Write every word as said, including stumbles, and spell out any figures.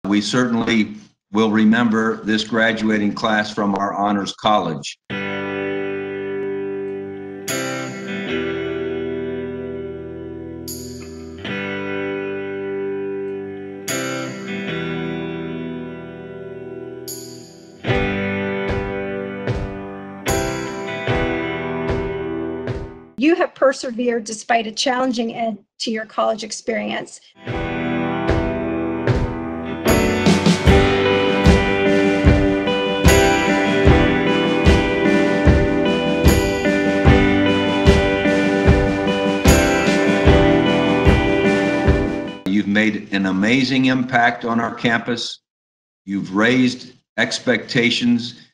We certainly will remember this graduating class from our honors college. You have persevered despite a challenging end to your college experience. You've made an amazing impact on our campus. You've raised expectations